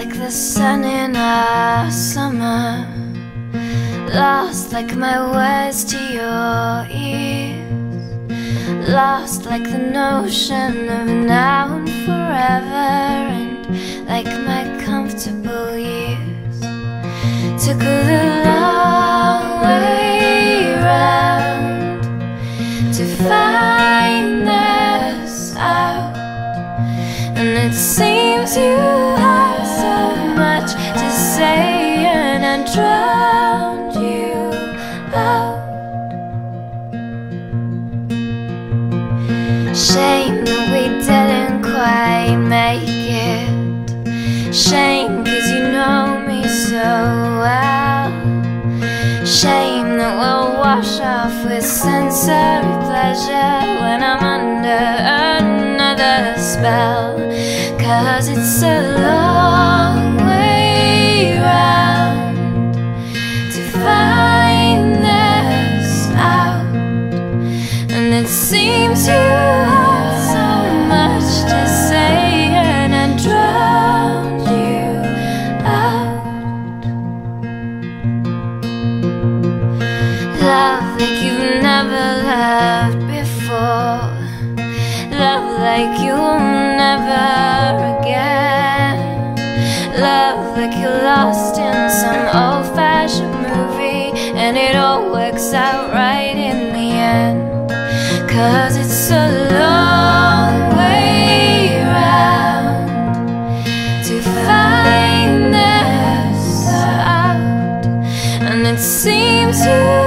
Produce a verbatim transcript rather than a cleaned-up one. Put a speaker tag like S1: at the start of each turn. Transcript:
S1: like the sun in a summer, lost like my words to your ears, lost like the notion of now and forever, and like my comfortable years. Took the long way round to find this out, and it seems you have so much to say, and I drowned you out. Shame that we didn't quite make it. Shame cause you know me so well. Shame that we'll wash off with sensory pleasure when I'm under another spell. Cause it's a long way round to find this out, and it seems you have so much to say, and I drowned you out. Love like you've never loved before, love like you'll never again, love like you're lost in some old-fashioned movie, and it all works out right in the end. Cause it's a long way round to find this out, and it seems you